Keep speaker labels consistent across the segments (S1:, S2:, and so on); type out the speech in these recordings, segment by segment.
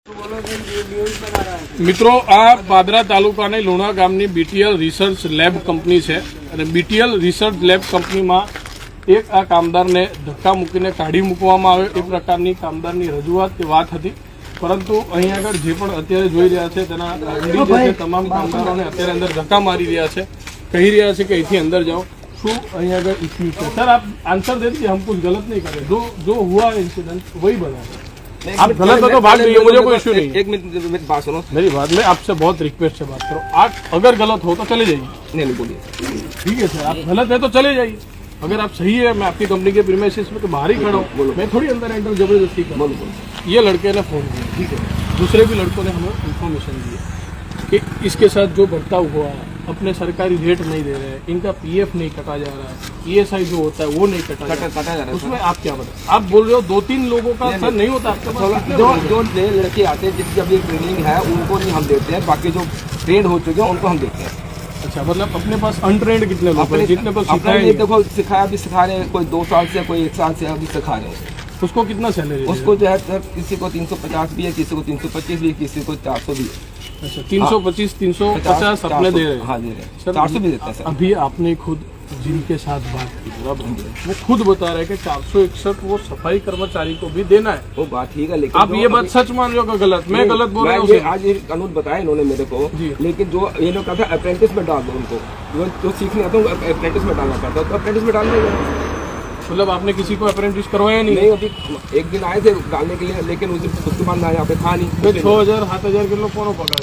S1: મિત્રો, આ પાદરા તાલુકાની લુણા ગામની બીટીએલ રિસર્ચ લેબ કંપની છે અને બીટીએલ રિસર્ચ લેબ કંપનીમાં એક આ કામદારને ધક્કા મૂકીને કાઢી મૂકવામાં આવે એ પ્રકારની કામદારની રજૂઆત કે વાત હતી, પરંતુ અહીં આગળ જે પણ અત્યારે જોઈ રહ્યા છે તેના તમામ કામદારોને અત્યારે અંદર ધક્કા મારી રહ્યા છે, કહી રહ્યા છે કે અહીંથી અંદર जाओ। શું અહીં આગળ इश्यू है? सर आप आंसर दे दीजिए, हम कुछ गलत नहीं करें, जो हुआ इंसिडेंट वही बताएं। आप गलत हो तो भाग जाइए, मुझे कोई इश्यू नहीं। एक मिनट मेरी बात सुनो, मेरी बात में आपसे बहुत रिक्वेस्ट से बात करो। आप अगर गलत हो तो चले जाइए। नहीं बोलिए, ठीक है सर, आप गलत है तो चले जाइए। अगर आप सही है, मैं आपकी कंपनी के प्रीमाइसेस में तो बाहर ही खड़ा हूँ, मैं थोड़ी अंदर एंटर जबरदस्ती करूँ। ये लड़के ने फोन किया, ठीक है, दूसरे भी लड़कों ने हमें इन्फॉर्मेशन दी कि इसके साथ जो बर्ताव हुआ, अपने सरकारी रेट नहीं दे रहे हैं, इनका पीएफ नहीं कटा जा रहा है, ईएसआई जो होता है वो नहीं कटा जा रहा है, उसमें आप क्या बताएं? आप बोल रहे हो 2-3 लोगों का सर नहीं होता आपके पास?
S2: जो नए लड़के आते हैं जिसकी अभी ट्रेनिंग है उनको नहीं हम देते हैं, बाकी जो ट्रेन हो चुके हैं उनको हम देते हैं।
S1: अच्छा, मतलब अपने पास अनट्रेंड कितने लोग हैं? जितने को सिखाया,
S2: देखो सिखाया भी सिखा रहे हैं, कोई 2 साल से, कोई 1 साल से अभी सिखा रहे हैं।
S1: उसको कितना सैलरी?
S2: उसको जो है सर किसी को 350 भी है, किसी को 325 भी है, किसी को 400 भी है।
S1: अच्छा, 325 350 अपने दे रहे हैं?
S2: हाँ दे रहे हैं, 400 भी देते हैं सर।
S1: अभी आपने खुद जिनके साथ बात की, वो खुद बता रहे हैं कि 461 वो सफाई कर्मचारी को भी देना है।
S2: वो बात ठीक है, लेकिन
S1: आप ये बात सच मान रहे हो कि गलत? मैं गलत बोल रहा हूँ?
S2: आज ये कानून बताया इन्होंने मेरे को, लेकिन जो ये लोग कहा था अप्रेंटिस में डाल दो उनको, जो सीखने आता है अप्रेंटिस में डालना पड़ता है, तो अप्रेंटिस में डाल देंगे।
S1: मतलब आपने किसी को अप्रेंटिस करवाया नहीं?
S2: नहीं, अभी एक दिन आए थे डालने के लिए, लेकिन उसके बाद यहाँ पे था नहीं।
S1: 6000-7000 किलो कौन पकड़ा?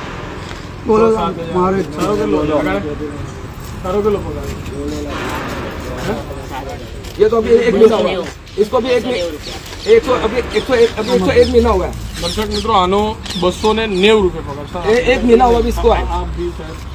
S2: ये तो अभी 1 महीना हुआ, इसको भी 1 महीना हुआ है।
S1: दर्शक मित्रों, आनो 290 रुपये पकड़ा,
S2: 1 महीना हुआ भी इसको।
S1: आप भी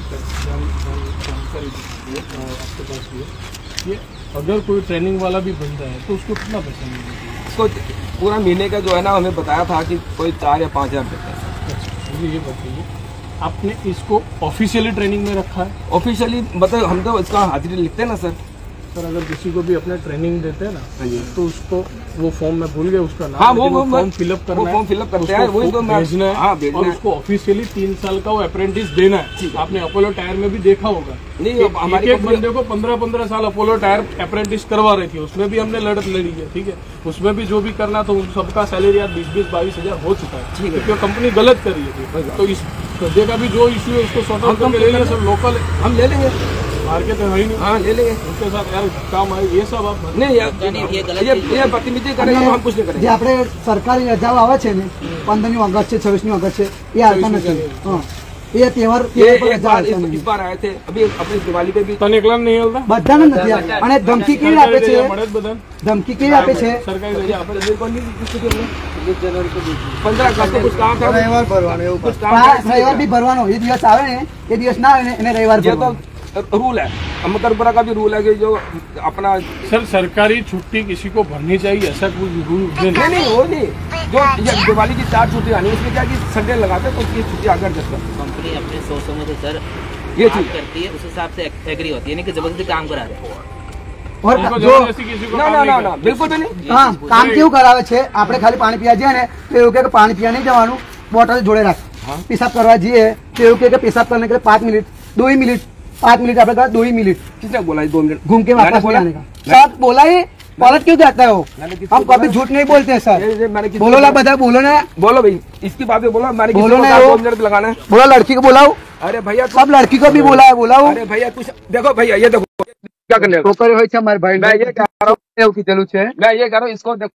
S1: ये अगर कोई ट्रेनिंग वाला भी बनता है तो उसको कितना पैसा मिलेगा?
S2: उसको पूरा महीने का जो है ना, हमें बताया था कि कोई 4 या 5 हज़ार देता है।
S1: अच्छा, मुझे ये बताइए, आपने इसको ऑफिशियली ट्रेनिंग में रखा है?
S2: ऑफिशियली मतलब हम तो इसका हाजिरी लिखते हैं ना सर।
S1: सर, अगर किसी को भी अपने ट्रेनिंग देते हैं ना, तो उसको वो फॉर्म में भूल गए उसका नाम,
S2: हाँ, वो
S1: फॉर्म फिलअप करना है,
S2: फॉर्म फिलअप करते हैं, वही तो
S1: भेजना है। हाँ, और उसको ऑफिशियली 3 साल का वो अप्रेंटिस देना है। आपने अपोलो टायर में भी देखा होगा,
S2: नहीं
S1: हमारे एक बंदे को 15-15 साल अपोलो टायर अप्रेंटिस करवा रही थी, उसमें भी हमने लड़त लड़ी है, ठीक है, उसमें भी जो भी करना था सबका सैलरी आज 20-22 हज़ार हो चुका है, क्योंकि कंपनी गलत कर रही थी। तो इस सौदे का भी जो इश्यू है उसको सॉर्ट आउट करके ले लेंगे सर, लोकल
S2: हम ले लेंगे,
S1: मार्केट है ही नहीं।
S2: हाँ ले लेंगे,
S1: उसके साथ यार काम आए ये सब आप
S2: नहीं ये बदतमीजी करेगा तो हम कुछ नहीं करेंगे।
S3: આપણે સરકારી રજાઓ આવે છે ને, 15મી ઓગસ્ટ છે, 26મી ઓગસ્ટ છે, એ હાલતા નથી। ये तહેવાર
S2: इस बार आए थे, अभी अपनी दिवाली पे भी
S1: તને એકલા નહીં હલતા,
S3: બધાને નથી। અને ધમકી કેવી આપે છે? ધમકી કેવી આપે છે?
S1: સરકારી રજા આપે છે
S2: 15 अगस्त को कुछ काम था,
S3: રવિવાર ભરવાનો, એવું
S2: कुछ काम
S3: રવિવાર બી ભરવાનો। એ દિવસ આવે ને, એ દિવસ ના આવે ને એને રવિવાર ભરવાનો।
S2: रूल है, अम्बेडकर का भी रूल है कि जो अपना
S1: सर सरकारी छुट्टी किसी को भरनी चाहिए, ऐसा कोई रूल
S2: नहीं वो नहीं। जो दिवाली की 4 छुट्टी आनी, उसमें क्या कि संडे लगाते हैं तो उसकी छुट्टी आगे एडजस्ट कर।
S4: कंपनी अपने सोचों में तो सर
S2: ये चीज
S4: करती है, उस हिसाब से एग्री होती है, नहीं कि जबरदस्ती काम करा रहे हैं।
S3: और जो
S2: ना बिल्कुल भी नहीं।
S3: हाँ, काम केવું કરાવે છે? આપણે ખાલી પાણી પીવા જઈએ ને તો એવું કે પાણી પીવા નહીં જવાનું, બોટલ જોડે રાખ। पेशाब करवा जाइए तो એવું કે पेशाब करने के लिए 5 मिनट 2 ही मिनट 5 मिनट आपने कहा 2 ही मिनट।
S2: किसने बोला 2 मिनट?
S3: घूम के वापस आने का सब बोला ही, पलट क्यों जाता है वो? हम कभी झूठ नहीं बोलते हैं सर। बोलो ना, बता, बोलो ना,
S2: बोलो भाई, इसकी बात बोलो। मैंने
S3: बोलो ना,
S2: 2 मिनट लगाना है।
S3: बोला लड़की को बुलाओ।
S2: अरे भैया
S3: सब लड़की को भी बोला है, बुलाओ।
S2: अरे भैया कुछ देखो, भैया ये देखो क्या करने
S3: तो करे હોય છે મારા ભાઈ।
S2: मैं ये कह रहा हूँ,
S3: એવું કીધેલું છે।
S2: मैं ये कह रहा हूँ, इसको देखो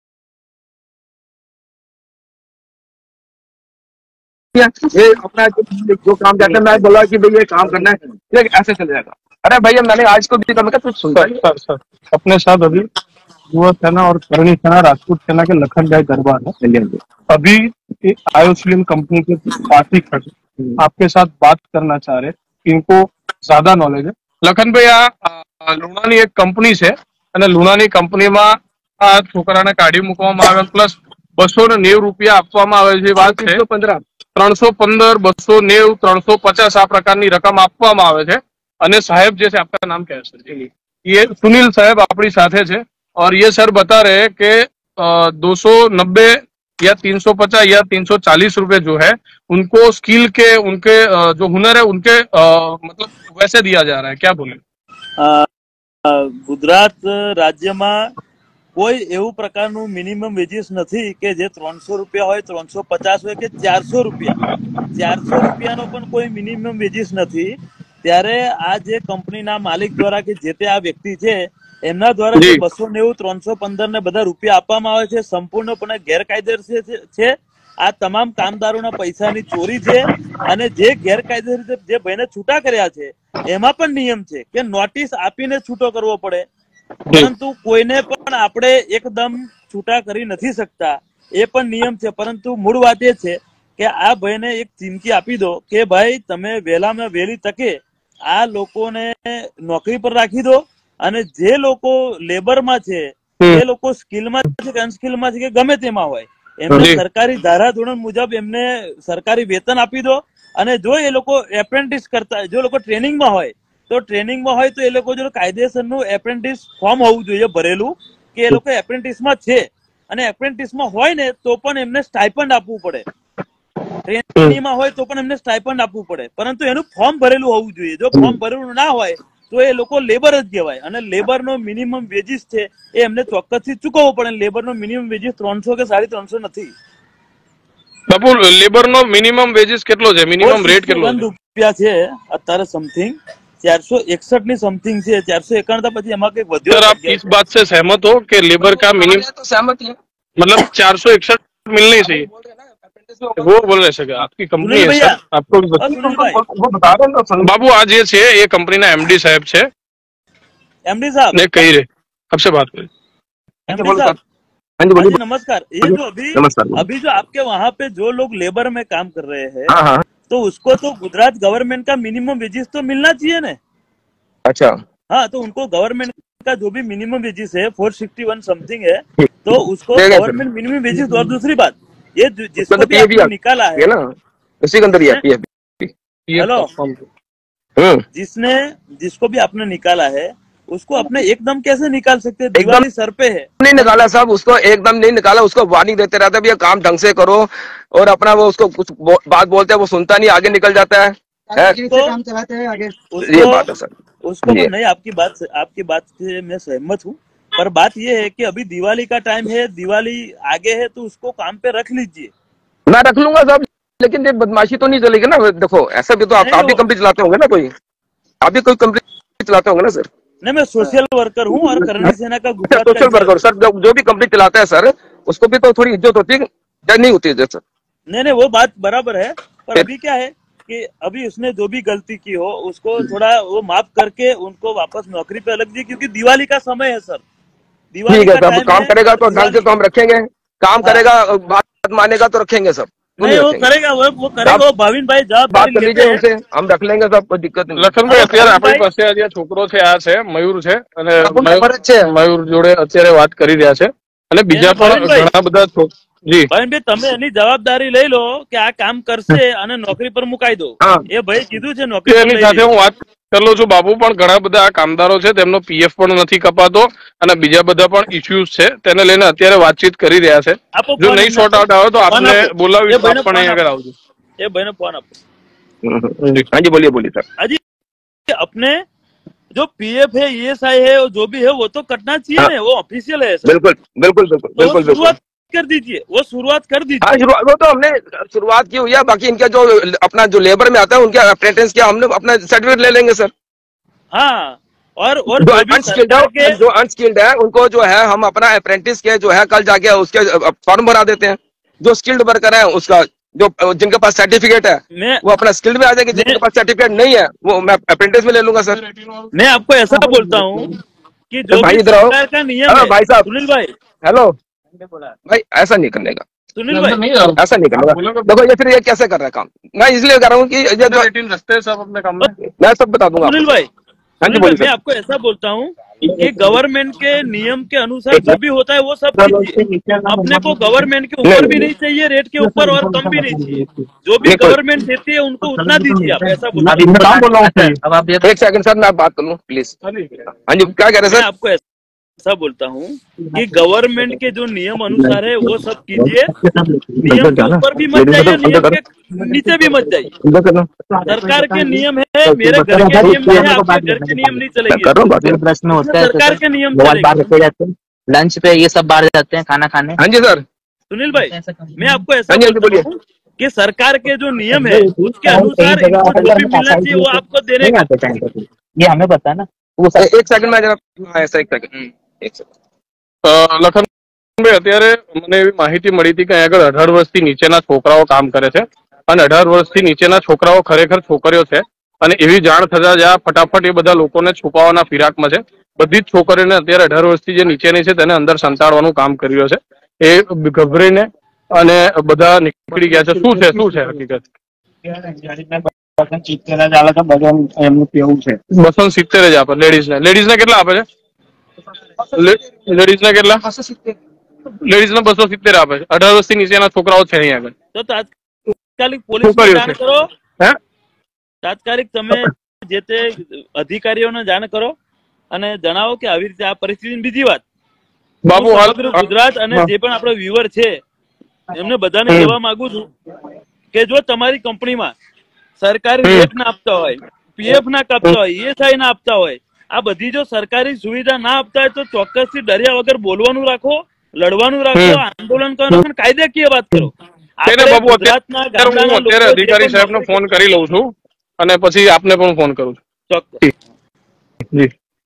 S2: ये अपना जो काम करते हैं, मैं बोला कि भाई ये काम करना है, ये ऐसे चल जाएगा। अरे भैया मैंने आज को भी करना, कुछ सुनता है
S1: सर अपने साथ अभी युवा सेना और करणी सेना राजपूत सेना के लखन भाई दरबार है। अभी आयोस्लिम कंपनी के पार्टी खड़े आपके साथ बात करना चाह रहे, इनको ज्यादा नॉलेज है। लखन भाई आ લુણાની એક કંપની છે અને લુણાની કંપનીમાં આ છોકરાને કાઢી મૂકવામાં આવે, પ્લસ 290 રૂપિયા આપવામાં આવે છે। વાત છે 315 290 350 આ પ્રકારની રકમ આપવામાં આવે છે। અને સાહેબ જે છે, આપका नाम क्या है सर? ये सुनील साहब अपनी साथे છે और ये सर बता रहे हैं कि 290 या 350 या 340 रुपए जो है उनको स्किल के उनके जो हुनर है उनके मतलब वैसे दिया जा रहा है, क्या बोले?
S5: ગુજરાત રાજ્યમાં કોઈ એવું પ્રકારનું મિનિમમ વેજીસ નથી કે જે 300 રૂપિયા હોય, 350 હોય કે 400 રૂપિયા. 400 રૂપિયાનો પણ કોઈ મિનિમમ વેજીસ નથી. ત્યારે આ જે કંપનીના માલિક દ્વારા કે જે તે આ વ્યક્તિ છે એમના દ્વારા જે 290, 315 ને બધા રૂપિયા આપવામાં આવે છે સંપૂર્ણપણે ગેરકાયદેસર છે. આ તમામ કામદારોના પૈસાની ચોરી છે અને જે ગેરકાયદેસર રીતે જે ભાઈને છૂટા કર્યા છે એમાં પણ નિયમ છે કે નોટિસ આપીને છૂટો કરવો પડે, પરંતુ કોઈને પણ આપણે એકદમ છૂટા કરી નથી શકતા, એ પણ નિયમ છે. પરંતુ મૂળ વાત એ છે કે આ ભાઈને એક ચીમકી આપી દો કે ભાઈ તમે વહેલામાં વહેલી તકે આ લોકોને નોકરી પર રાખી દો અને જે લોકો લેબરમાં છે એ લોકો સ્કિલમાં છે કે અનસ્કિલમાં છે કે ગમે તેમાં હોય એમને સરકારી ધારાધોરણ મુજબ એમને સરકારી વેતન આપી દો. અને જો એ લોકો એપ્રેન્ટિસ કરતા, જો લોકો ટ્રેનિંગમાં હોય તો ટ્રેનિંગમાં હોય તો એ લોકો જો કાયદેસરનું એપ્રેન્ટિસ ફોર્મ હોવું જોઈએ ભરેલું કે એ લોકો એપ્રેન્ટિસમાં છે અને એપ્રેન્ટિસમાં હોય ને તો પણ એમને સ્ટાઇપન્ડ આપવું પડે, ટ્રેનિંગમાં હોય તો પણ એમને સ્ટાઇપન્ડ આપવું પડે, પરંતુ એનું ફોર્મ ભરેલું હોવું જોઈએ. જો ફોર્મ ભરેલું ના હોય તો એ લોકો લેબર જ કહેવાય અને લેબરનો મિનિમમ વેજીસ છે એ એમને ચોક્કસથી ચૂકવવો પડે. લેબરનો મિનિમમ વેજીસ 300 કે 350 નથી.
S1: બાપુ લેબરનો મિનિમમ વેજીસ કેટલો છે? મિનિમમ રેટ કેટલો છે?
S5: રૂપિયા છે અત્યારે समथिंग 461 ની समथिंग છે. 451 પછી એમાં કઈ વધ્યો?
S1: सर आप इस बात से सहमत हो कि लेबर का मिनिमम
S2: तो सहमत है,
S1: मतलब 461 मिलना ही चाहिए? वो बोल रहे सर आपकी कंपनी है सर, आपको भी
S5: સુનિલભાઈ,
S2: वो बता रहे हैं ना
S1: बाबू आज ये छे ये कंपनी ना एमडी साहब छे
S5: एमडी साहब
S1: ने कही रे आपसे बात करें।
S5: एमडी साहब
S2: हाँ जी
S5: हाँ
S2: बोलिए।
S5: जी नमस्कार. ये जो
S2: नमस्कार।
S5: अभी जो आपके वहाँ पे जो लोग लेबर में काम कर रहे हैं
S2: हाँ हाँ
S5: तो उसको तो गुजरात गवर्नमेंट का मिनिमम वेजेस तो मिलना चाहिए ना.
S2: अच्छा
S5: हाँ, तो उनको गवर्नमेंट का जो भी मिनिमम वेजेस है 461 समथिंग है तो उसको
S2: देगा सर।
S5: Government minimum wages. और दूसरी बात ये जिसको
S2: उसके अंदर
S5: भी
S2: PF
S5: आपने निकाला
S2: है ना, उसी के अंदर ही है PF।
S5: हेलो, जिसको भी आपने निकाला है उसको अपने एकदम कैसे निकाल सकते हैं? दिवाली सर पे है.
S2: नहीं निकाला साहब, उसको एकदम नहीं निकाला, उसको वार्निंग देते रहते भैया काम ढंग से करो, और अपना वो उसको कुछ बात बोलते हैं वो सुनता नहीं, आगे निकल जाता है।
S3: काम चलाते हैं आगे।
S2: ये बात है सर।
S5: उसको नहीं, आपकी बात से मैं सहमत हूँ, पर बात ये है कि अभी दिवाली का टाइम है, दिवाली आगे है, तो उसको काम पे रख लीजिए.
S2: मैं रख लूंगा साहब, लेकिन ये बदमाशी तो नहीं चलेगी ना। देखो ऐसा भी तो आप भी कंपनी चलाते होंगे ना, कोई आप भी कोई कंपनी चलाते होंगे ना सर?
S5: नहीं, मैं सोशल वर्कर हूँ और करणी सेना का गुजरात
S2: सोशल वर्कर सर, जो भी कंपनी चलाता है सर उसको भी तो थोड़ी इज्जत होती है या नहीं होती इज्जत सर?
S5: नहीं, वो बात बराबर है, पर अभी क्या है कि अभी उसने जो भी गलती की हो उसको थोड़ा वो माफ करके उनको वापस नौकरी पे लग दी, क्योंकि दिवाली का समय है सर. दिवाली
S2: ठीक है
S5: का
S2: सर,
S5: टाइम
S2: काम
S5: है,
S2: करेगा तो ढंग से तो हम रखेंगे, काम करेगा बात मानेगा तो रखेंगे सब.
S5: नहीं वो करेगा, वो करेगा. वो भाविन भाई
S2: बात
S5: जवाबदारी
S2: कर
S5: लेते
S2: लीजिए
S5: हैं.
S2: उनसे, हम रख लेंगे सब, कोई दिक्कत नहीं.
S1: લખનભાઈ અત્યારે આપણી પાસે આજે છોકરો છે, આ છે મયુર છે અને મયુર જોડે અત્યારે વાત કરી રહ્યા છે અને બીજા પણ ઘણા બધા જી
S5: ભાઈ તમે એની જવાબદારી લઈ લો કે આ કામ કરશે અને નોકરી પર મુકાઈ દો. એ ભાઈ કીધું છે નોકરી પર
S1: એની
S5: લઈ
S1: સાથે
S5: લે.
S1: હું વાત કરી લઉં છું બાબુ, પણ ઘણા બધા આ કામદારો છે તેમનો પીએફ પણ નથી કપાતો અને બીજા બધા પણ ઇસ્યુઝ છે, તેને લઈને અત્યારે વાતચીત કરી રહ્યા છે.
S5: આપો
S1: જો
S5: ફોન
S1: નહીં
S5: એમને.
S1: સોર્ટ આઉટ આવે તો આપને
S5: આપો.
S1: બોલાવી
S5: એ ભાઈને
S1: પણ
S5: ફોન
S1: અહીં આગળ
S5: આપો.
S1: આવજો.
S5: એ ભાઈને ફોન આપો.
S2: हाँ जी बोलिए बोलिए सर.
S5: अजी अपने जो पीएफ है, ईएसआई है, जो भी है वो तो कटना चाहिए ना, वो ऑफिशियल है सर.
S2: बिल्कुल बिल्कुल बिल्कुल
S5: तो
S2: बिल्कुल बिल्कुल.
S5: शुरुआत कर दीजिए, वो शुरुआत कर
S2: हाँ
S5: दीजिए.
S2: शुरुआत वो तो हमने शुरुआत की हुई है, बाकी इनका जो अपना जो लेबर में आता है उनके अप्रेंटिस किया हमने, अपना सर्टिफिकेट ले लेंगे सर.
S5: हाँ, और
S2: जो
S5: जो भी
S2: अनस्किल्ड
S5: सरकार के
S2: है, जो अनस्किल्ड है उनको जो है हम अपना अप्रेंटिस के जो है कल जाके उसके फॉर्म भरा देते हैं. जो स्किल्ड वर्कर है उसका जो जिनके पास सर्टिफिकेट है
S5: मैं
S2: वो अपना स्किल्ड में आ जाएंगे, जिनके पास सर्टिफिकेट नहीं है वो मैं अप्रेंटिस में ले लूंगा सर.
S5: मैं आपको ऐसा बोलता हूँ कि जो
S2: भाई
S5: भी
S2: इधर आओ.
S5: सरकार का नियम
S2: हाँ
S5: है.
S2: भाई साहब.
S5: सुनील भाई,
S2: हेलो भाई, ऐसा नहीं करने का,
S5: सुनील भाई,
S2: ऐसा नहीं करने का. देखो ये फिर ये कैसे कर रहा है काम, मैं इसलिए कर रहा हूँ कि ये जो
S1: रखते हैं सब अपने काम में.
S2: मैं सब बता दूंगा
S5: सुनील
S2: आपको.
S5: भाई,
S2: हाँ जी
S5: सुनील भाई,
S2: बोलिए
S5: मैं
S2: सर.
S5: आपको ऐसा बोलता हूँ कि गवर्नमेंट के नियम के अनुसार जो भी होता है वो सब कीजिए. अपने को गवर्नमेंट के ऊपर भी नहीं चाहिए, रेट के ऊपर और कम भी नहीं चाहिए. जो भी गवर्नमेंट देती है उनको उतना दीजिए. आप ऐसा बोलते हैं.
S2: काम बोल रहा हूँ. अब आप एक सेकंड सर मैं बात कर लूँ प्लीज. हाँ जी क्या कह रहे हैं
S5: मैं
S2: सर?
S5: आपको ऐसा बोलता हूँ कि गवर्नमेंट के जो नियम अनुसार है वो सब कीजिए, नियम के ऊपर भी मत जाइए, नियम के नीचे भी मत जाइए। सरकार के नियम है, मेरे घर के नियम है, आपके घर के नियम नहीं चलेंगे,
S4: प्रश्न होता है
S5: सरकार के नियम
S4: बहुत बार
S5: चलेंगे।
S4: रखे जाते हैं, लंच पे ये सब बाहर जाते हैं खाना खाने।
S2: हाँ जी सर।
S5: सुनील भाई, मैं आपको ऐसा
S2: हाँ जी,
S5: बोलता
S2: बोलिए।
S5: हूँ कि सरकार के जो नियम है उसके अनुसार इनको जो भी मिलना चाहिए वो आपको देने का।
S4: ये हमें पता है ना। वो
S2: एक सेकंड में जरा ऐसा एक सेकंड एक सेकंड
S1: લખનભાઈ અત્યારે મને એવી માહિતી મળી હતી કે અહીં આગળ 18 વર્ષથી નીચેના છોકરાઓ કામ કરે છે અને 18 વર્ષથી નીચેના છોકરાઓ ખરેખર છોકરીઓ છે અને એવી જાણ થતા જ આ ફટાફટ એ બધા લોકોને છુપાવવાના ફિરાકમાં છે। બધી જ છોકરીઓને અત્યારે 18 વર્ષથી જે નીચેની છે તેને અંદર સંતાડવાનું કામ કરી રહ્યો છે। એ ગભરાઈને અને બધા નીકળી ગયા છે। શું છે હકીકત? 270 જ આપે લેડીઝને કેટલા આપે છે? લેડીઝને કેટલા? લેડીઝને 270 આપે છે। 18 વર્ષથી નીચેના છોકરાઓ છે અહીં આગળ।
S5: તો તાત્કાલિક પોલીસને જાણ કરો,
S1: હે
S5: તાત્કાલિક તમે જે તે અધિકારીઓને જાણ કરો અને જણાવો કે આવી રીતે આ પરિસ્થિતિ। બીજી વાત,
S1: બાબુ
S5: હું
S1: હાલ
S5: સમગ્ર ગુજરાત અને જે પણ આપણા વ્યુઅર છે એમને બધાને કહેવા માંગુ છું કે જો તમારી કંપનીમાં સરકારી રેટ ના આપતા હોય, પીએફ ના કાપતા હોય, ઈએસઆઈ ના આપતા હોય, આ બધી જો સરકારી સુવિધા ના આપતા હોય તો ચોક્કસથી ડર્યા વગર બોલવાનું રાખો, લડવાનું રાખો, આંદોલન કરો અને કાયદાકીય વાત કરો।
S1: તેને બાબુ અત્યારે હું અત્યારે અધિકારી સાહેબને ફોન કરી લઉં છું અને પછી આપને પણ ફોન કરું છું।
S5: ચોક્કસ
S1: જી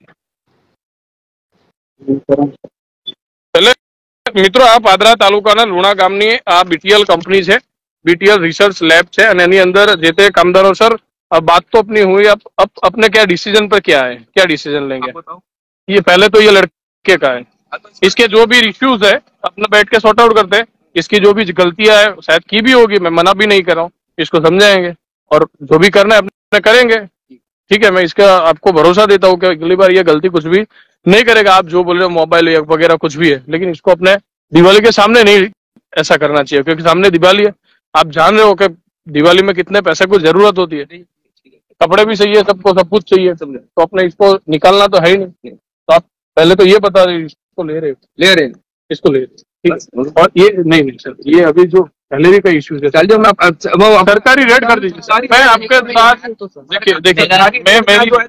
S1: એટલે મિત્રો આ પાદરા તાલુકાના લુણા ગામની આ બીટીએલ કંપની છે, बीटीएल रिसर्च लैब है और एनी अंदर जेते कामदारों सर अब बात तो अपनी हुई, अब अपने क्या डिसीजन पर क्या है, क्या डिसीजन लेंगे? ये पहले तो ये लड़के का है, इसके जो भी इश्यूज है अपना बैठ के सॉर्ट आउट करते हैं। इसकी जो भी गलतियां है शायद की भी होगी, मैं मना भी नहीं कर रहा हूँ, इसको समझाएंगे और जो भी करना है अपने करेंगे। ठीक है, मैं इसका आपको भरोसा देता हूँ कि अगली बार ये गलती कुछ भी नहीं करेगा। आप जो बोल रहे हो मोबाइल वगैरह कुछ भी है, लेकिन इसको अपने दिवाली के सामने नहीं ऐसा करना चाहिए, क्योंकि सामने दिवाली है। आप जान रहे हो कि दिवाली में कितने पैसे की जरूरत होती है, कपड़े भी चाहिए, सबको सब कुछ चाहिए, तो अपने इसको निकालना तो है ही नहीं। तो आप पहले तो ये बता रहे इसको ले रहे इसको ले रहे, ठीक। और ये नहीं सर, ये अभी जो सैलरी का इश्यू है, चल जो मैं सरकारी रेट कर दीजिए। मैं आपके साथ देखिए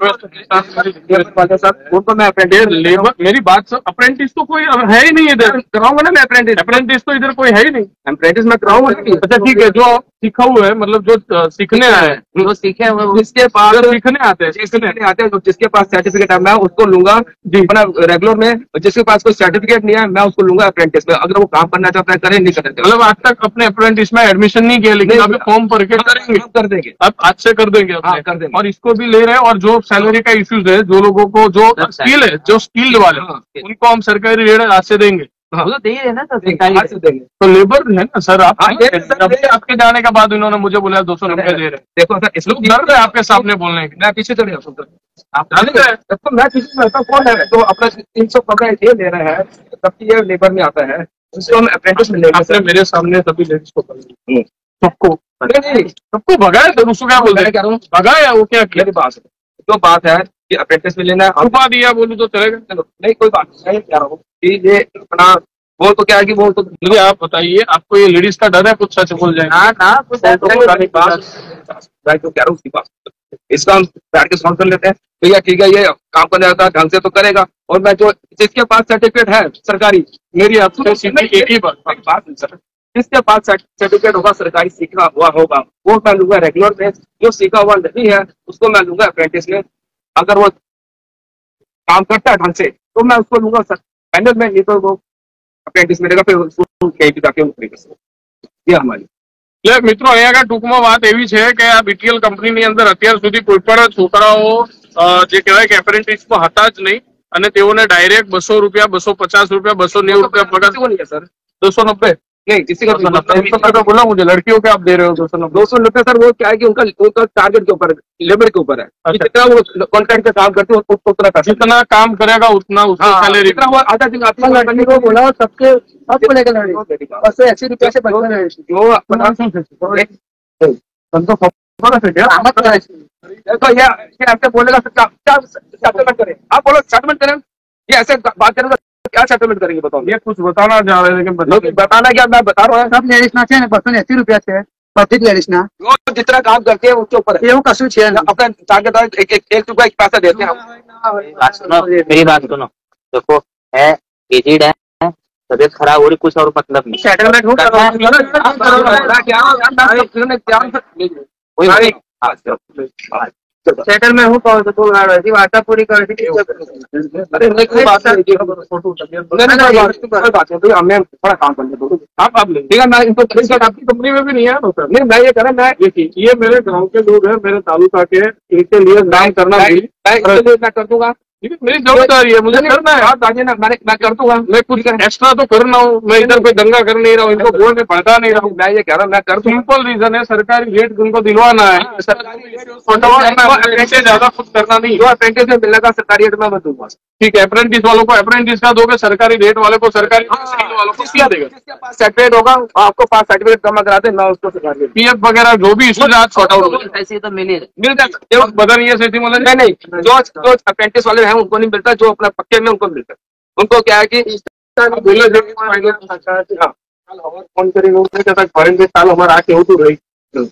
S1: लेबर, मेरी बात सर, अप्रेंटिस तो कोई है ही नहीं इधर, कराऊंगा ना मैं अप्रेंटिस तो इधर कोई है ही नहीं। अप्रेंटिस में कराऊंगा। अच्छा ठीक है, जो सीखा हुआ है, मतलब जो सीखने आए हैं,
S2: जो सीखे हैं जिसके पास
S1: सीखने आते हैं,
S2: जिसके पास सर्टिफिकेट है मैं उसको लूंगा जी अपना रेगुलर में। जिसके पास कोई सर्टिफिकेट नहीं है मैं उसको लूंगा अप्रेंटिस में, अगर वो काम करना चाहता है करे, नहीं करते।
S1: मतलब आज तक अपने अप्रेंटिस में एडमिशन नहीं किया, लेकिन अभी फॉर्म भर के करेंगे,
S2: कर देंगे,
S1: अब आज से कर देंगे,
S2: कर देंगे।
S1: और इसको भी ले रहे हैं। और जो सैलरी का इश्यूज है, जो लोगों को जो स्किल है, जो स्किल्ड वाले उनको हम सरकारी रेट आज से देंगे।
S2: वो तो दे ही है ना सर, सरकारी से देंगे
S1: तो लेबर है ना सर, आप आपके जाने के बाद इन्होंने मुझे बोला 290 दे रहे।
S2: देखो सर, इस लोग
S1: डर रहे आपके सामने बोलने के,
S2: मैं पीछे चले जाऊँ
S1: आप जानते हैं
S2: तो मैं पीछे रहता कौन है, तो अपना 315 ये ले रहे हैं, तब ये लेबर में आता है, उसको हम अप्रेंटिस में लेंगे।
S1: आपने मेरे सामने सभी लेडीज को सबको सबको भगाया, तो उसको क्या बोलते हैं, भगाया वो क्या किया?
S2: बात है, जो बात है कि अप्रेंटिस में लेना है,
S1: छुपा दिया बोलूं तो चलेगा?
S2: चलो नहीं कोई बात नहीं, कह रहा हूँ कि ये अपना वो तो क्या है कि वो तो
S1: मुझे आप बताइए, आपको ये लेडीज का डर है कुछ सच बोल जाए?
S2: ना कुछ मैं तो कह रहा हूँ उसकी बात, इसका हम बैठ के सॉल्व कर लेते हैं। भैया ठीक है, ये काम करने आता ढंग से तो करेगा, और मैं जो जिसके पास सर्टिफिकेट है सरकारी,
S1: मेरी आपसे एक ही बात
S2: सर, जिसके पास सर्टिफिकेट होगा सरकारी सीखा हुआ होगा वो मैं लूंगा रेगुलर में, जो सीखा हुआ नहीं है उसको मैं लूंगा अप्रेंटिस में। अगर वो काम करता है ढंग से तो मैं उसको लूंगा फाइनल में, नहीं तो वो अप्रेंटिस मिलेगा, फिर उसको कहीं भी जाके नौकरी कर सकते। ये हमारी
S1: એટલે મિત્રો અહીંયા આગળ ટૂંકમાં વાત એવી છે કે આ બીટીએલ કંપનીની અંદર અત્યાર સુધી કોઈ પણ છોકરાઓ જે કહેવાય કે એપ્રેન્ટિસમાં હતા જ નહીં, અને તેઓને ડાયરેક્ટ 200 રૂપિયા, 250 રૂપિયા, 290 રૂપિયા પગાર,
S2: सर
S1: 290
S2: नहीं, किसी का
S1: 290 बोला मुझे, लड़कियों के आप दे रहे हो
S2: 290 सर। वो क्या है कि उनका टारगेट के ऊपर, लेबर के ऊपर है, जितना वो कॉन्ट्रैक्ट का काम करते हैं उतना पैसा,
S1: जितना काम करेगा उतना उसकी सैलरी।
S2: जितना वो आधा दिन आपका लड़की को बोला सबके आपको लेकर लड़की 80 रुपया से बढ़कर जो अपना तो ये ऐसे बोलेगा क्या सेटलमेंट करें, आप बोलो सेटलमेंट करें, ये ऐसे बात करें तो क्या सेटलमेंट करेंगे बताओ।
S1: ये कुछ बताना चाह रहे हैं लेकिन
S2: बताना क्या, मैं बता रहा हूँ।
S3: सब लेडीज ना છે ને 280 રૂપિયા છે પબ્લિક લેડીઝ ના
S2: वो जितना काम करते हैं उसके ऊपर है।
S3: એવું कशु છે ને
S2: अपना टारगेट एक रुपया एक पैसा देते हैं हम।
S4: बात सुनो, मेरी बात सुनो। देखो, है एजेड है, तबीयत खराब हो रही, कुछ और मतलब नहीं।
S2: सेटलमेंट हो
S3: સેટલમેન્ટ હું કહું તો વાર્તા પૂરી કરી
S2: अरे नहीं कोई बात नहीं, कोई बात नहीं, हमने थोड़ा काम करने दो।
S1: आप ले
S2: ठीक है, मैं इनको
S1: आपकी कंपनी में भी नहीं है ना सर।
S2: नहीं, मैं ये कह रहा, मैं
S1: देखिए ये मेरे गांव के लोग हैं, मेरे तालुका के, इनके लिए काम करना भी
S2: मैं कर दूंगा।
S1: मेरी जवाबदारी है, मुझे करना है।
S2: आप आइए ना, मैं कर दूंगा।
S1: मैं कुछ एक्स्ट्रा तो कर रहा हूँ, मैं इधर कोई दंगा कर नहीं रहा हूँ, इनको बोल में पढ़ता नहीं रहा हूँ।
S2: मैं ये कह रहा हूँ, मैं कर दूंगा।
S1: सिंपल रीजन है, सरकारी रेट उनको दिलवाना है, ऐसे ज्यादा कुछ करना नहीं।
S2: जो अप्रेंटिस में मिलने का सरकारी रेट में दूंगा।
S1: ठीक है, अप्रेंटिस वालों को अप्रेंटिस का दोगे, सरकारी रेट वाले को सरकारी वालों को क्या देगा।
S2: सर्टिफिकेट होगा, आपको पास सर्टिफिकेट जमा कराते, मैं उसको सरकारी
S1: पीएफ वगैरह जो भी इशू आज सॉर्ट आउट हो
S4: ऐसे तो मिले
S2: मिल जाता।
S1: बदल ये सही मतलब
S2: नहीं, जो अप्रेंटिस वाले हैं उनको नहीं मिलता, जो अपना पक्के में उनको मिलता है। उनको क्या है कि
S1: फोन करेंगे साल हमारा आके हो तो रही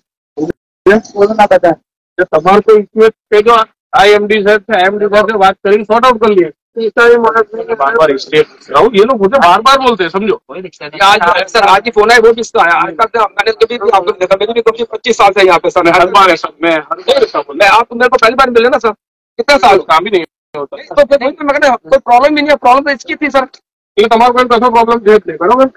S1: તમારે તો इसमें जो आईएमडी सर थे, आईएमडी सर से बात करी, सॉर्ट आउट कर लिए। बार स्टेट राहुल, ये लोग मुझे बार बार बोलते हैं, समझो।
S4: कोई दिक्कत नहीं।
S2: आज सर आज ही फोन है वो किसका है? आज तक मैंने कभी भी आपको देखा, मेरी भी कभी 25 साल से यहाँ पे सर।
S1: हर बार है सब मैं
S2: आप मेरे को पहली बार मिले ना सर, कितने साल
S1: काम ही नहीं होता।
S2: तो फिर वही तो मैं कहता हूँ, कोई प्रॉब्लम ही नहीं है। प्रॉब्लम तो इसकी थी सर।
S1: એટલે તમારો કોઈ કશો પ્રોબ્લેમ છે જ નહીં, બરોબર?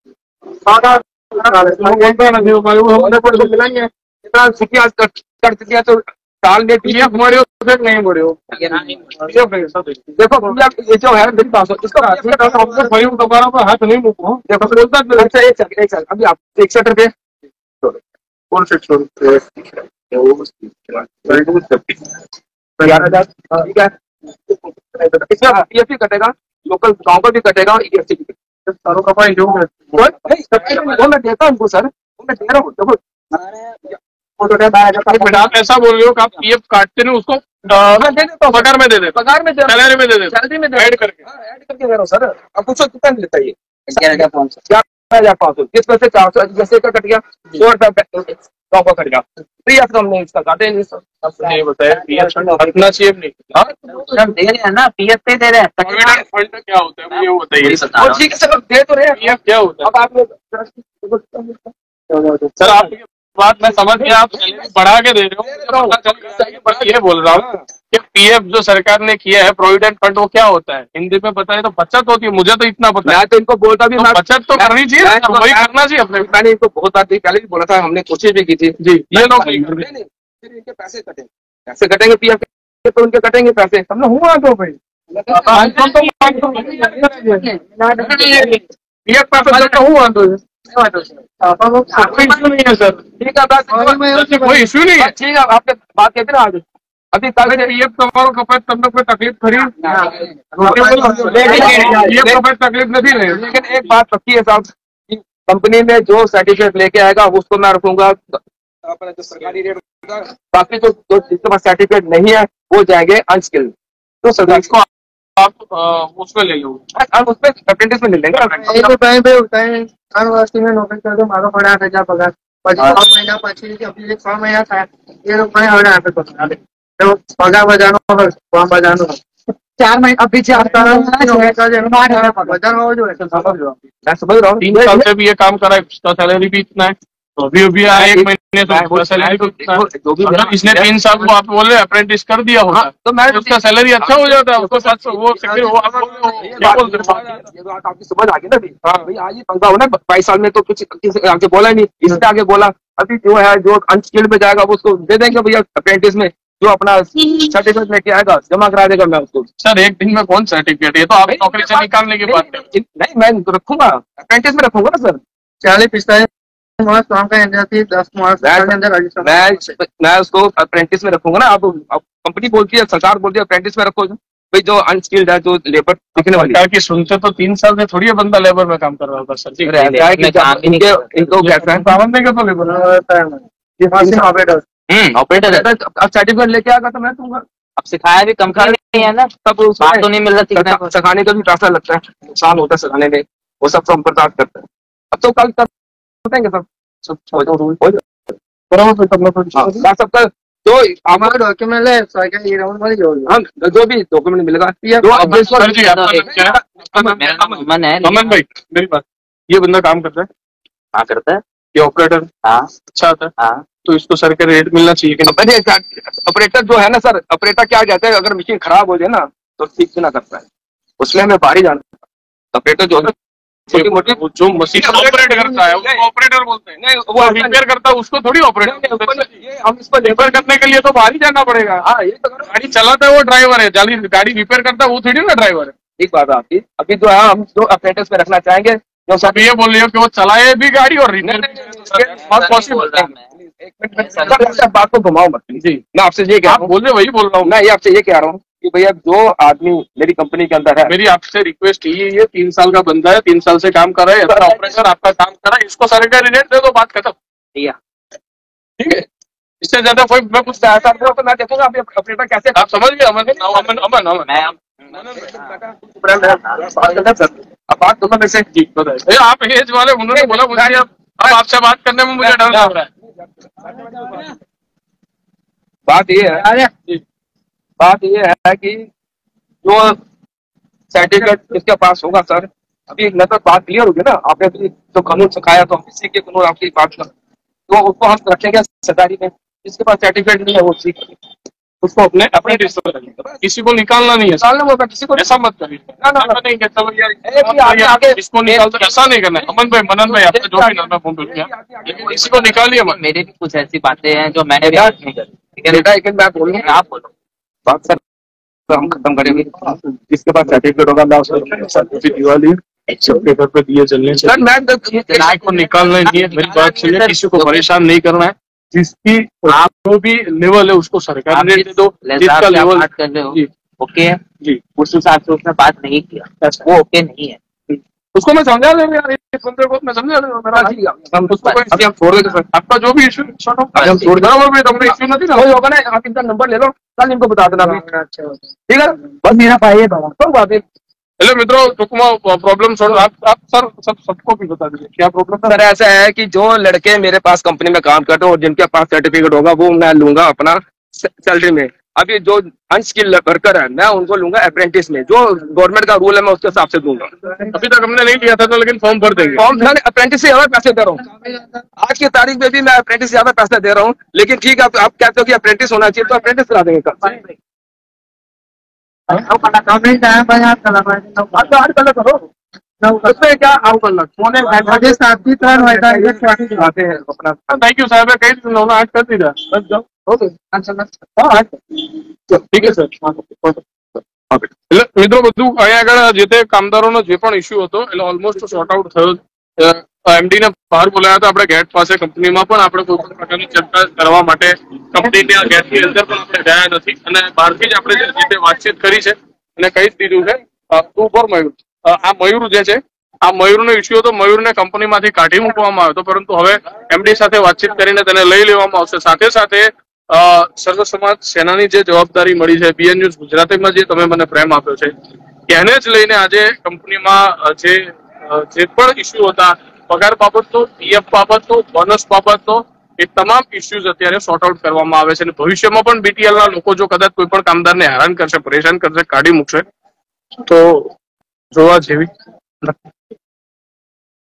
S1: બોલતા નથી એવું, અમને પણ તો મિલાઈએ।
S2: इतना छुट्टी आज कर दिया तो साल में
S1: પીએફ મળ્યો છે કે નહીં મળ્યો? પીએફ નહીં, सब
S2: देखो भैया, ये जो है मेरी बात इसको
S1: ફરી હું તમારા પર હાથ નહીં મૂકું।
S2: देखो बोलता है, अच्छा एक साल अभी आप 61 रुपये
S1: कौन से छोड़
S2: ठीक है। इसमें पीएफ भी कटेगा, लोकल गाँव का भी कटेगा, ईएफसी भी कटेगा।
S1: सारों का भाई जो
S2: वो मैं देता हूँ उनको सर, वो मैं दे रहा हूँ। देखो
S1: बेटा आप ऐसा बोल रहे हो कि आप पीएफ काटते नहीं, उसको
S2: मैं दे देता हूँ,
S1: पगार में दे देते,
S2: पगार में
S1: सैलरी में दे देते,
S2: सैलरी में
S1: ऐड करके।
S2: ऐड करके दे रहा हूँ सर। अब पूछो कितना मिलता है ये?
S4: 11,500।
S2: 11,500। किस में से 400 जैसे का कट गया, 100 रुपये गाँव का कट गया। पीएफ तो हमने इसका काटे नहीं सर।
S1: ये बताया पीएफ हटना चाहिए नहीं।
S4: सब दे रहे हैं ना, पीएफ पे दे रहे हैं।
S1: प्रोविडेंट फंड क्या होता है मुझे वो बताइए।
S2: और ठीक है सर, दे तो रहे हैं।
S1: पीएफ क्या होता है?
S2: अब आप
S1: सर आपकी बात मैं समझ गया, आप सैलरी बढ़ा के दे रहे हो। ये बोल रहा हूँ कि पीएफ जो सरकार ने किया है, प्रोविडेंट फंड, वो क्या होता है हिंदी में बताए तो बचत होती है। मुझे तो इतना पता है।
S2: मैं तो इनको बोलता भी,
S1: तो बचत तो करनी चाहिए, वही करना चाहिए अपने।
S2: मैंने इनको बहुत बार पहले भी बोला था, हमने कोशिश भी की थी
S1: जी। ये लोग
S2: नहीं, फिर इनके पैसे कटेंगे, पैसे कटेंगे पीएफ के, तो उनके कटेंगे पैसे। हमने हुआ तो भाई
S1: पीएफ पैसा तो हुआ तो कोई इशू नहीं है सर।
S2: ठीक है,
S1: कोई इशू नहीं है।
S2: ठीक है, आपने बात कहते ना आज अभी कल
S1: पीएफ તમારો કપાત તમને કોઈ તકલીફ ખરી?
S2: लेकिन
S1: કપાત તકલીફ નથી ને?
S2: एक बात पक्की है साहब, कंपनी में जो सर्टिफिकेट लेके आएगा उसको मैं रखूंगा अपना जो सरकारी रेट होगा। बाकी जो जिसके पास सर्टिफिकेट नहीं है वो जाएंगे अनस्किल्ड। तो सरकार
S1: इसको आप उसमें ले लो,
S2: उसमें अप्रेंटिस में ले लेंगे।
S3: टाइम पे होता है हर वस्तु में नौकरी कर दो, मारो पड़ा 8,000 पगार પછી 6 મહિના પછી આપણી 6 મહિના થાય એ લોકો મને હવે આપે પગાર તો પગાર બજારનો ફોર્મ બજારનો 4 મહિના અભી 4 વધારે હોવો જોઈએ।
S2: मैं समझ रहा हूँ।
S1: 3 साल से भी ये काम करा है, उसका सैलरी भी इतना है, तो अभी आया 1 महीने से उसका सैलरी भी इतना है। अगर इसने 3 साल को आप बोले अप्रेंटिस कर दिया होगा
S2: तो मैं
S1: उसका सैलरी अच्छा हो जाता है। उसको 700 वो आप क्या बोलते हैं?
S2: ये तो आपकी समझ आ गई ना भाई आज ही पंगा हो ना। 22 साल में तो कुछ किसी आगे बोला नहीं, इससे आगे बोला। अभी जो है जो अनस्किल्ड में जाएगा वो उसको दे देंगे भैया अप्रेंटिस में, जो अपना सर्टिफिकेट लेके आएगा जमा करा देगा। मैं उसको
S1: सर एक दिन में कौन सर्टिफिकेट, ये तो आप नौकरी से निकालने की बात है।
S2: नहीं, मैं रखूंगा अप्रेंटिस में रखूंगा ना सर।
S3: 40-45 मास काम का अंदर थी 10 मास के अंदर रजिस्टर
S2: मैं उसको अप्रेंटिस में रखूंगा ना। आप कंपनी बोलती है, सरकार बोलती है अप्रेंटिस में रखो भाई, जो अनस्किल्ड है, जो लेबर दिखने वाली
S1: सरकार की सुनते तो 3 साल से थोड़ी बंदा लेबर में काम कर रहा होगा सर जी।
S2: इनको कैसा है
S1: पाबंद नहीं करता लेबर
S2: ऑपरेटर अब सर्टिफिकेट लेके आएगा तो मैं दूंगा।
S4: अब सिखाया भी कम खा नहीं है ना,
S2: तब
S4: बात तो नहीं मिल रहा सीखने को।
S2: सिखाने का भी पैसा लगता है, नुकसान होता है सिखाने में, वो सब हम बर्दाश्त करते हैं। अब तो कल तक बताएंगे सब सबका जो
S3: हमारा डॉक्यूमेंट है सरकारी ग्राउंड वाली
S2: हम जो भी डॉक्यूमेंट मिलेगा
S1: सर जी, आपका नाम क्या है?
S4: मेरा नाम अमन है।
S1: अमन भाई, मेरी बात, ये बंदा काम करता है,
S4: हाँ करता है।
S1: ये ऑपरेटर
S4: हाँ
S1: अच्छा आता है,
S4: हाँ
S1: तो इसको सर के रेट मिलना चाहिए कि नहीं?
S2: ऑपरेटर जो है ना सर, ऑपरेटर क्या कहते हैं, अगर मशीन खराब हो जाए ना तो ठीक भी ना करता है, उसमें हमें बाहर ही जाना। ऑपरेटर जो है छोटी मोटी
S1: जो मशीन ऑपरेट करता है उसको ऑपरेटर बोलते हैं,
S2: नहीं
S1: वो रिपेयर करता है उसको थोड़ी ऑपरेटर बोलते हैं।
S2: ये हम इसको
S1: रिपेयर करने के लिए तो बाहर ही जाना पड़ेगा।
S2: हाँ ये तो करो।
S1: गाड़ी चलाता है वो ड्राइवर है, गाड़ी रिपेयर करता है वो थोड़ी ना ड्राइवर है।
S2: ठीक बात है आपकी। अभी जो है हम जो अप्रेंटिस में रखना चाहेंगे जो सब
S1: अब ये बोल रही हो कि वो चलाए भी गाड़ी और रिपेयर
S2: नहीं,
S1: पॉसिबल है।
S2: एक मिनट सर, बात को घुमाओ मत जी। मैं आपसे ये कह
S1: आप
S2: रहा हूँ,
S1: बोल रहे वही बोल रहा हूँ।
S2: मैं ये आपसे ये कह रहा हूँ कि भैया जो आदमी मेरी कंपनी के अंदर है,
S1: मेरी आपसे रिक्वेस्ट यही है, 3 साल का बंदा है, 3 साल से काम कर रहा है, ऑपरेटर आपका काम कर रहा है, इसको सरकारी रेट दे दो, बात खत्म।
S4: भैया
S1: ठीक है, इससे ज्यादा कोई मैं कुछ
S2: ऐसा हो तो मैं देखूंगा आप ऑपरेटर कैसे
S1: आप समझ गए? अमन अमन अमन अमन
S4: मैं
S2: अब बात दोनों में से
S1: जी बताइए। भैया आप एज वाले, उन्होंने बोला मुझे, अब आपसे बात करने में मुझे डर लग रहा है।
S2: बात ये है, बात ये है कि जो सर्टिफिकेट जिसके पास होगा सर, अभी न तो बात क्लियर होगी ना, आपने भी जो कानून सिखाया तो हम इसी के कानून आपकी बात कर, तो उसको हम रखेंगे सरकारी में। जिसके पास सर्टिफिकेट नहीं है वो सीख
S1: उसको अपने किसी को निकालना नहीं है,
S2: साल में होगा, किसी को
S1: ऐसा मत करिए।
S2: ना, ना, ना।
S1: नहीं कहता भैया
S2: आगे
S1: इसको निकाल, तो ऐसा नहीं करना है। अमन भाई, मनन भाई, आपका जो भी नाम है फोन कर दिया, लेकिन किसी को निकालिए मत।
S4: मेरे भी कुछ ऐसी बातें हैं जो मैंने भी नहीं करी, ठीक है
S2: बेटा एक मैं बोलूँ,
S4: आप बोलो।
S2: बात सर हम खत्म करेंगे। जिसके पास सर्टिफिकेट होगा मैं उसको सर्टिफिकेट दिवा ली पेपर पे दिए चलने से। सर मैं
S1: किसी को निकालना नहीं है, मेरी बात सुनिए, किसी को परेशान नहीं करना है। जिसकी आप जो भी लेवल है उसको सरकारी रेट दे दो, जिसका लेवल
S4: बात कर रहे हो
S1: जी
S4: ओके है
S1: जी,
S4: उस हिसाब से उसने बात नहीं किया, वो ओके नहीं है।
S1: उसको मैं समझा देंगे यार, इस बंदे को मैं समझा देंगे मेरा।
S2: हम उसको अभी हम छोड़ देंगे सर,
S1: आपका जो भी इशू
S2: हम छोड़ देंगे।
S1: बराबर, तुमने इशू नहीं ना
S2: कोई होगा ना, आप इनका नंबर ले लो, कल इनको बता देना अभी।
S3: अच्छा
S2: ठीक है, बस मेरा भाई है बाबा, तो बात है।
S1: हेलो मित्रों, टुकमा प्रॉब्लम सॉल्व आप सर सबको भी बता दीजिए क्या प्रॉब्लम
S2: सर ऐसा है कि जो लड़के मेरे पास कंपनी में काम करते हैं और जिनके पास सर्टिफिकेट होगा वो मैं लूंगा अपना सैलरी में। अभी जो अनस्किल्ड वर्कर है मैं उनको लूंगा अप्रेंटिस में, जो गवर्नमेंट का रूल है मैं उसके हिसाब से दूंगा।
S1: अभी तक हमने नहीं लिया था तो, लेकिन फॉर्म भर देंगे।
S2: फॉर्म मैं अप्रेंटिस से ज्यादा पैसे दे रहा हूँ, आज की तारीख में भी मैं अप्रेंटिस ज्यादा पैसे दे रहा हूँ, लेकिन ठीक है आप कहते हो कि अप्रेंटिस होना चाहिए तो अप्रेंटिस करा देंगे कल। उसमें क्या आओ कर अपना।
S1: थैंक यू साहब, कई दिन होना आज कर दीजिए, बस जाओ। ठीक है સર. એટલે મિત્રો બધું અહીંયા આગળ જે તે કામદારોનો જે પણ ઇસ્યુ હતો એટલે ઓલમોસ્ટ સોર્ટ આઉટ થયો. એમડી ને બહાર બોલાયા હતા આપણે ગેટ પાસે કંપનીમાં, પણ આપણે કોઈ પણ પ્રકારની ચર્ચા કરવા માટે કંપનીના ગેટની અંદર પણ આપણે ગયા નથી અને બહારથી જ આપણે જે રીતે વાતચીત કરી છે અને કહી જ દીધું છે. તું પર મયુર, આ મયુર જે છે આ મયુરનો ઇસ્યુ હતો, મયુરને કંપનીમાંથી કાઢી મૂકવામાં આવ્યો હતો, પરંતુ હવે એમડી સાથે વાતચીત કરીને તેને લઈ લેવામાં આવશે. સાથે સાથે સર્વ સમાજ સેનાની જે જવાબદારી મળી છે, બીએન ન્યૂઝ ગુજરાતીમાં જે તમે મને પ્રેમ આપ્યો છે એને જ લઈને આજે કંપનીમાં જે પણ ઇસ્યુ હતા, પગાર બાબતનો, પીએફ બાબતનો, બોનસ બાબતનો, એ તમામ ઇસ્યુઝ અત્યારે સોર્ટ આઉટ કરવામાં આવે છે અને ભવિષ્યમાં પણ બીટીએલના લોકો જો કદાચ કોઈ પણ કામદારને હેરાન કરશે, પરેશાન કરશે, કાઢી મૂકશે તો જોવા જેવી નથી.